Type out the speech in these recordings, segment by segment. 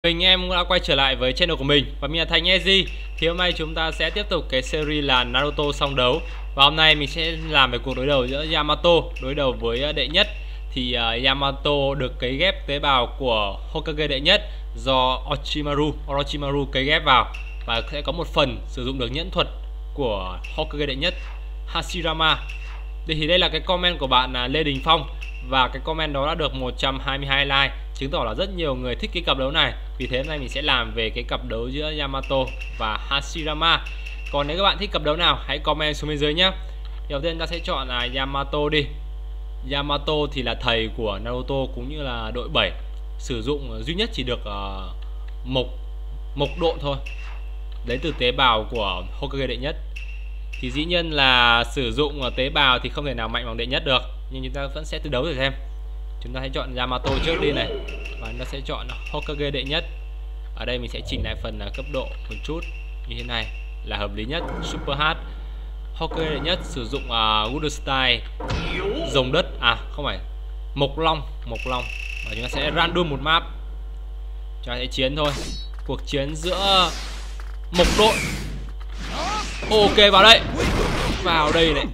Mình em đã quay trở lại với channel của mình và mình là Thành Easy. Thì hôm nay chúng ta sẽ tiếp tục cái series là Naruto song đấu. Và hôm nay mình sẽ làm về cuộc đối đầu giữa Yamato đối đầu với đệ nhất. Thì Yamato được cấy ghép tế bào của Hokage đệ nhất do Orochimaru cấy ghép vào. Và sẽ có một phần sử dụng được nhẫn thuật của Hokage đệ nhất Hashirama. Thì đây là cái comment của bạn Lê Đình Phong. Và cái comment đó đã được 122 like, chứng tỏ là rất nhiều người thích cái cặp đấu này. Vì thế hôm nay mình sẽ làm về cái cặp đấu giữa Yamato và Hashirama. Còn nếu các bạn thích cặp đấu nào, hãy comment xuống bên dưới nhé. Đầu tiên ta sẽ chọn là Yamato đi. Yamato thì là thầy của Naruto cũng như là đội 7. Sử dụng duy nhất chỉ được mộc độ thôi, lấy từ tế bào của Hokage đệ nhất. Thì dĩ nhiên là sử dụng tế bào thì không thể nào mạnh bằng đệ nhất được, nhưng chúng ta vẫn sẽ từ đấu để xem. Chúng ta hãy chọn Yamato trước đi này. Và chúng ta sẽ chọn Hokage đệ nhất. Ở đây mình sẽ chỉnh lại phần cấp độ một chút như thế này là hợp lý nhất. Super hard. Hokage đệ nhất sử dụng Good Style rồng đất, không phải, Mộc Long. Và chúng ta sẽ random một map. Chúng ta sẽ chiến thôi. Cuộc chiến giữa Mộc đội. Ok, vào đây này.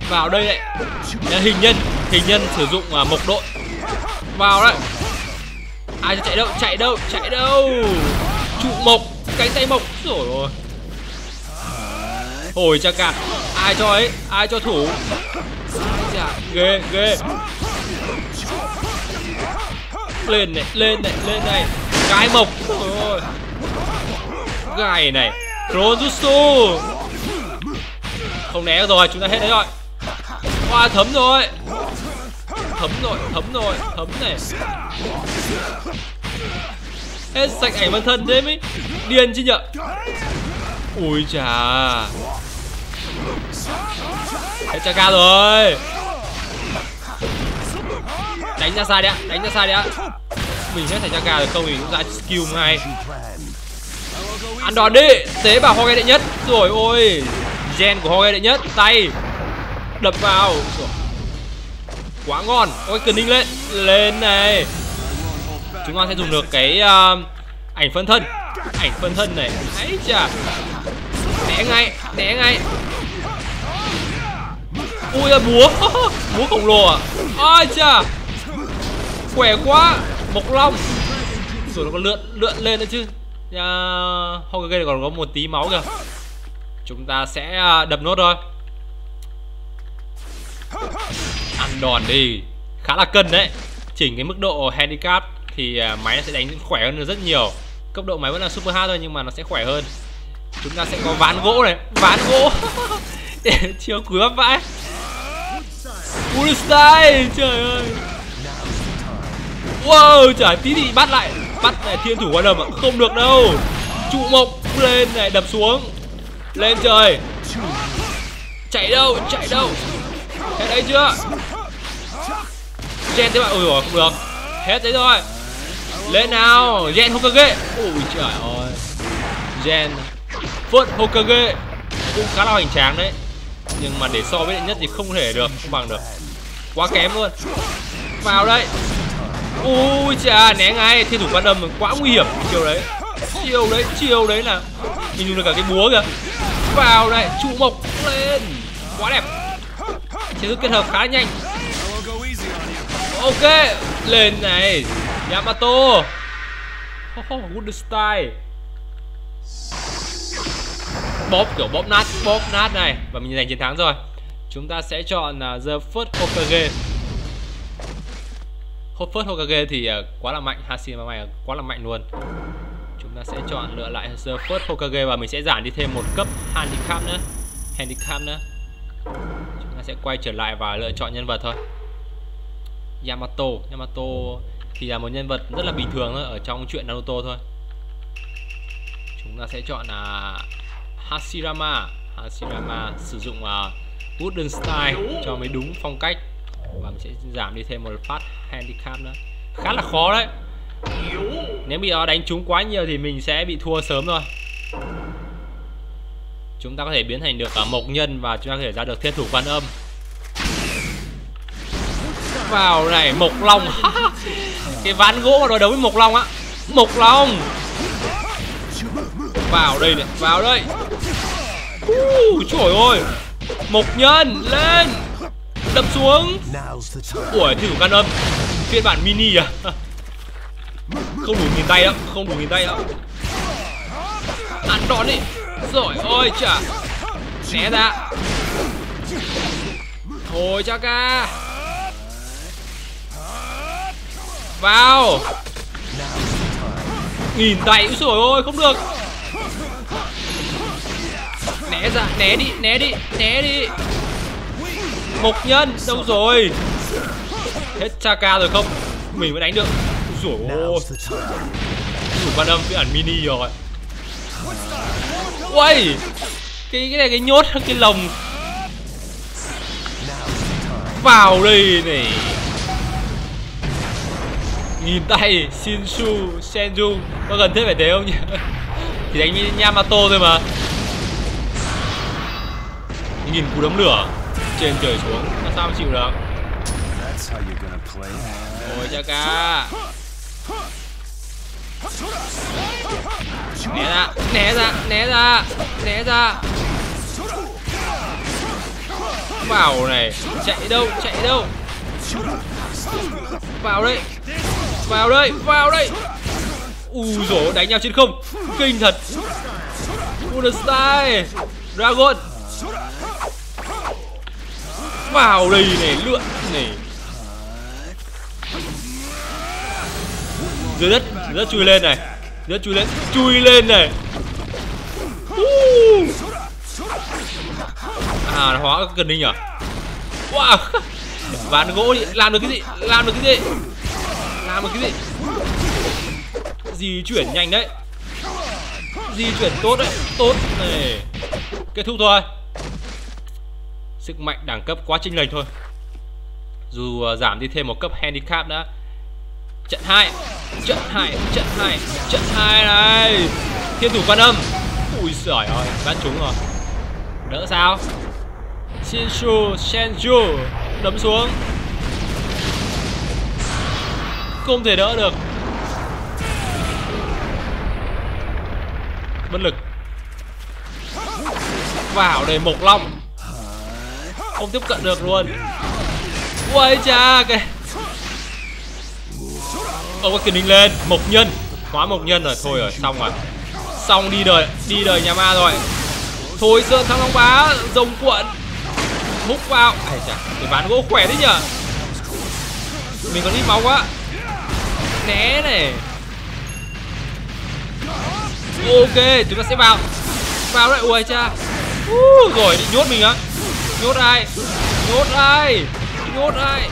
Hình nhân sử dụng Mộc đội. Vào đấy. Ai chạy đâu. Trụ mộc, cánh tay mộc. Rồi ôi. Hồi cha cả. Ai cho thủ. Ghê. Lên này. Cái mộc. Ôi. Gài này. Crojutsu. Không né được rồi, chúng ta hết đấy rồi. Thấm rồi. Thấm này. Hết sạch ảnh bản thân thế mới điên chứ nhở. Ui chà. Hết Chaka rồi. Đánh ra xa đi ạ. Mình hết thành Chaka rồi không thì cũng ra skill ngay. Ăn đòn đi. Tế bào Hokage đệ nhất. Rồi ôi. Gen của Hokage đệ nhất. Tay đập vào. Quá ngon. Ôi cần ninh lên này. Chúng ta sẽ dùng được cái ảnh phân thân này. Ấy chà. Né ngay. Ui là búa khổng lồ à. Ôi chà. Khỏe quá. Mộc Long. Rồi nó còn lượn lên nữa chứ. Hokage còn có một tí máu kìa. Chúng ta sẽ đập nốt thôi. Ăn đòn đi. Khá là cân đấy. Chỉnh cái mức độ handicap thì máy nó sẽ đánh khỏe hơn rất nhiều. Cấp độ máy vẫn là super hard thôi nhưng mà nó sẽ khỏe hơn. Chúng ta sẽ có ván gỗ này. Chiếu cúi bắp vãi. Style. Trời ơi. Wow, trời, tí thì bắt lại này. Thiên thủ quan âm ạ. Không được đâu. Trụ mộc lên này, đập xuống. Lên trời. Chạy đâu. Hết đấy chưa? Gen thế bạn. Ôi dồi, không được. Hết đấy rồi. Lên nào. Gen Hokage. Ôi trời ơi. Gen First Hokage cũng khá là hoành tráng đấy. Nhưng mà để so với đệ nhất thì không thể được, không bằng được. Quá kém luôn. Vào đây. Ui chà, né ngay. Thiên thủ quan âm quá nguy hiểm. Chiều đấy là mình dùng được cả cái búa kìa. Vào đây, trụ mộc lên. Quá đẹp. Chiến thuật kết hợp khá nhanh. Ok, lên này. Yamato. Good style. Bóp nát này. Và mình giành chiến thắng rồi. Chúng ta sẽ chọn The First Hokage. First Hokage thì quá là mạnh. Hashirama quá là mạnh luôn. Chúng ta sẽ chọn lựa lại The First Hokage. Và mình sẽ giảm đi thêm một cấp handicap nữa. Chúng ta sẽ quay trở lại và lựa chọn nhân vật thôi. Yamato thì là một nhân vật rất là bình thường thôi, ở trong truyện Naruto thôi. Chúng ta sẽ chọn Hashirama sử dụng Wooden Style cho mới đúng phong cách. Và mình sẽ giảm đi thêm một phát handicap nữa. Khá là khó đấy. Nếu bị nó đánh trúng quá nhiều thì mình sẽ bị thua sớm thôi. Chúng ta có thể biến thành được mộc nhân và chúng ta có thể ra được thiên thủ quan âm. Vào này, Mộc Long. Cái ván gỗ mà đối đấu với Mộc Long á. Mộc Long Vào đây này, vào đây. Trời ơi, Mộc Nhân lên, đập xuống. Ủa, thiên thủ can âm phiên bản mini à? Không đủ nghìn tay đâu, không đủ nghìn tay đâu. Ăn đòn đi. Rồi ôi chà. Né ra. Thôi Chaka. Vào. Nghìn tay, úi dồi ôi, không được. Né ra, né đi, né đi, né đi. Mộc Nhân, đâu rồi? Hết Chaka rồi không? Mình mới đánh được. Úi dồi ôi. Đủ quan âm với ẩn mini rồi. Uầy. Cái này cái nhốt cái lồng. Vào đây này. Nghìn tay Shinshu Senju. Có cần thiết phải thế không nhỉ? Thì đánh với Yamato thôi mà. Nghìn cú đấm lửa trên trời xuống, làm sao chịu được. Ôi Chaka. Né ra, né ra, né ra, né ra. Vào này, chạy đâu, chạy đâu. Vào đây, vào đây, vào đây. Dồi, đánh nhau trên không, kinh thật. Style Dragon. Vào đây này, lượn này. Dưới đất chui lên này. Dưới đất chui lên này. À, hóa cần ninh à? Wow. Ván gỗ đi, làm được cái gì? Làm được cái gì? Làm được cái gì? Di chuyển nhanh đấy. Di chuyển tốt đấy, tốt này. Kết thúc thôi. Sức mạnh đẳng cấp quá chênh lệch thôi. Dù giảm đi thêm một cấp handicap đã. Trận 2. Trận 2, trận 2, trận 2 này. Thiên thủ quan âm. Ui giời ơi, bắn trúng rồi. Đỡ sao? Shinshu Senju đấm xuống. Không thể đỡ được. Bất lực. Vào đây Mộc Long. Không tiếp cận được luôn. Ui cha kìa. Ông có kình ninh lên. Mộc Nhân. Quá Mộc Nhân rồi. Thôi rồi, xong rồi. Xong đi đời nhà ma rồi. Thôi Sơn Thăng Long Bá. Rồng cuộn. Hút vào. Ai chà, cái ván gỗ khỏe đấy nhở. Mình còn ít máu quá. Né này. Ok, chúng ta sẽ vào. Vào đấy, ui cha. Rồi, nhốt mình á. Nhốt ai? Nhốt ai? Nhốt ai?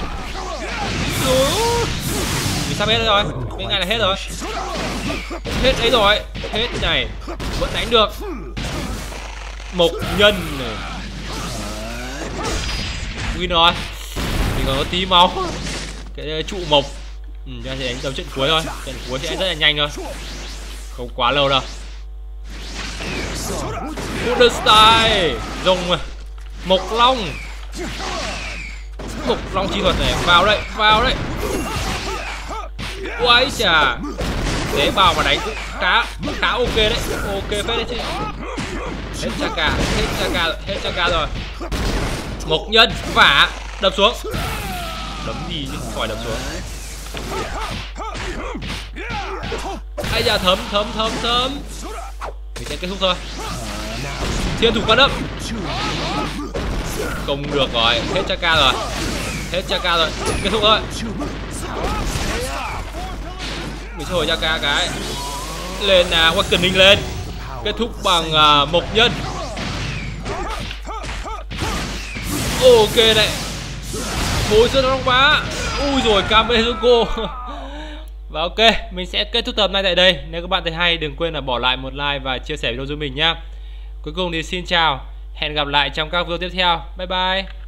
Mình sắp hết rồi. Bên này là hết rồi. Hết đấy rồi. Hết này. Vẫn đánh được. Mộc Nhân này. Win rồi. Mình còn có tí máu. Cái trụ mộc. Chúng ta sẽ đánh đầu trận cuối thôi. Trận cuối sẽ rất là nhanh thôi. Không quá lâu đâu. Style Rồng. Mộc Long. Mộc Long chi thuật này. Vào đây, vào đây. Ui chà. Tế bào mà đánh cũng khá ok đấy. Ok phết đấy chứ. Hết Chaka, hết Chaka rồi, hết Chaka rồi. Mộc Nhân vả. Đập xuống. Đấm đi chứ khỏi đập xuống. Ai da thấm. Mình sẽ kết thúc thôi. Thiên thủ quan âm. Không được rồi. Hết Chaka rồi. Hết Chaka rồi. Kết thúc thôi. Mình sẽ hồi Chaka cái. Lên nào, Awakening lên. Kết thúc bằng Mộc Nhân. Ok đấy. Thôi Sơn Thăng Long Bá. Ui rồi Kamezuko. Và ok, mình sẽ kết thúc tập này tại đây. Nếu các bạn thấy hay, đừng quên là bỏ lại một like và chia sẻ video giúp mình nhé. Cuối cùng thì xin chào. Hẹn gặp lại trong các video tiếp theo. Bye bye.